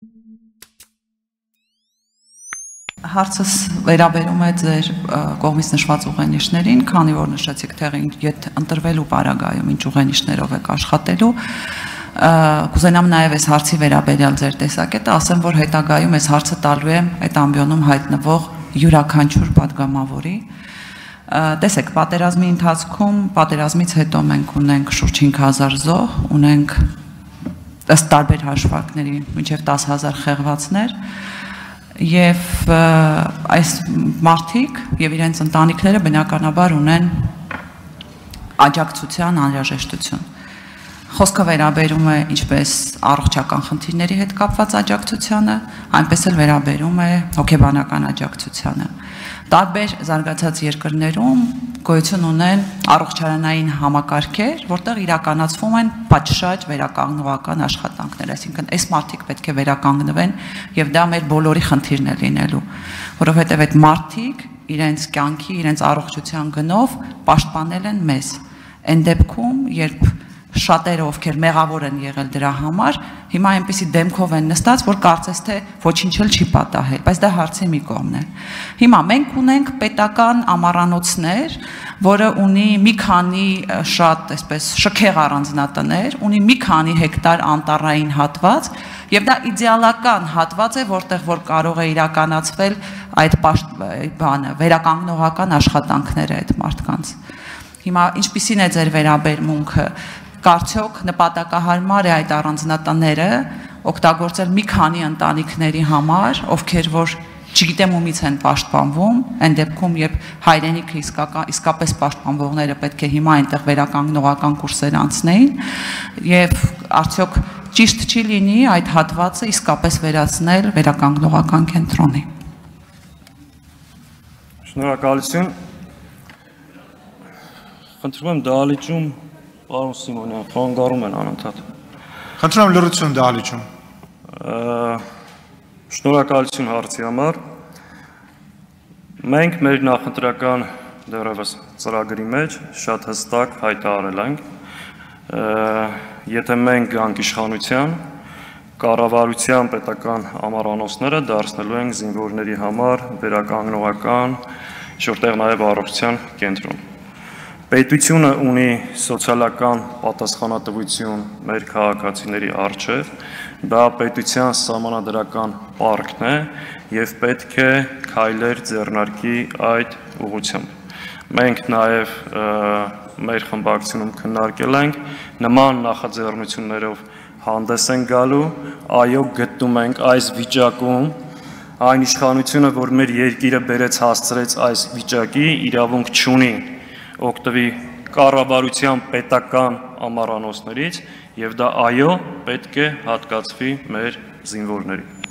Հարցս վերաբերում է ձեր կողմից նշված ուղենիշներին, քանի որ նշեցիք թե ընտրվելու պարագայում ինչ ուղենիշներով եք աշխատելու, կուզենամ նաև այս հարցի վերաբերյալ ձեր տեսակետը, ասեմ, որ հետագայում այս հարցը տալու եմ այդ ամբիոնում հայտնվող յուրաքանչյուր պատգամավորի։ Տեսեք, պատերազմի ընթացքում, պատերազմից հետո մենք ունենք շուրջ 5000 զոհ, ունենք ըստ տարբեր հաշվարկների մինչև 10,000 խեղվածներ, եւ այս մարդիկ եւ իրենց ընտանիքները բնականաբար ունեն աջակցության անհրաժեշտություն։ Խոսքը վերաբերում է ինչպես առողջական խնդիրների հետ կապված աջակցությանը, այնպես էլ վերաբերում է հոգեբանական աջակցությանը։ Տարբեր զարգացած երկրներում գոյություն ունեն առողջարանային համակարգեր, որտեղ իրականացվում են պատշաճ վերականգնողական աշխատանքներ, այսինքն այս մարդիկ պետք է վերականգնվեն եւ դա մեր բոլորի խնդիրն է լինելու, որովհետեւ այդ մարդիկ իրենց կյանքի, իրենց առողջության գնով պաշտպանել են մեզ։ Այն դեպքում, երբ շատերը ովքեր մեղավոր են եղել դրա համար, հիմա այնպիսի դեմքով են նստած, որ կարծես թե ոչինչ էլ չի պատահել, բայց դա հարցի մի կողմն է։ Հիմա մենք ունենք պետական ամառանոցներ, որը ունի մի քանի շատ այսպես շքեղ առանձնատներ, ունի մի քանի հեկտար անտառային հատված, եւ դա իդեալական հատված է, որտեղ որ կարող է իրականացվել այդ վերականգնողական աշխատանքները այդ մարդկանց։ Հիմա ինչպիսին է ձեր վերաբերմունքը, կարծոք նպատակահարմար է այդ առանձնատները օգտագործել մի քանի ընտանիքների համար, ովքեր որ չգիտեմ ումից են պաշտպանվում, այն դեպքում, երբ հայրենիքը իսկապես պաշտպանվողները պետք է հիմա այնտեղ վերականգնողական կուրսեր անցնեին, եւ արդյոք ճիշտ չի լինի այդ հատվածը իսկապես վերացնել վերականգնողական կենտրոնի։ Շնորհակալություն։ Խնդրում եմ դահլիճում Պարոն Սիմոնյան, խանգարում են անընդհատ։ Խնդրում եմ լրություն դահլիճում։ Շնորհակալություն հարցի համար։ Մենք մեր նախընտրական դեռևս ծրագրի մեջ շատ հստակ հայտարարել ենք, եթե մենք գանք իշխանության, կառավարության պետական ամառանոցները դարձնելու ենք զինվորների համար վերականգնողական, որտեղ նաև առողջության կենտրոն։ Պետությունը ունի սոցիալական պատասխանատվություն մեր քաղաքացիների առջև, դա պետության սահմանադրական պարտքն է եւ պետք է քայլեր ձեռնարկի այդ ուղղությամբ։ Մենք նաեւ մեր խմբակցությունում քննարկել ենք նման նախաձեռնություններով հանդես են գալու, այո, գտնում ենք այս վիճակում այն իշխանությունը, որ մեր երկիրը բերեց հասցրեց այս վիճակի, իրավունք չունի օգտվի կառավարության պետական ամառանոցներից եւ դա այո պետք է հատկացվի մեր զինվորներին։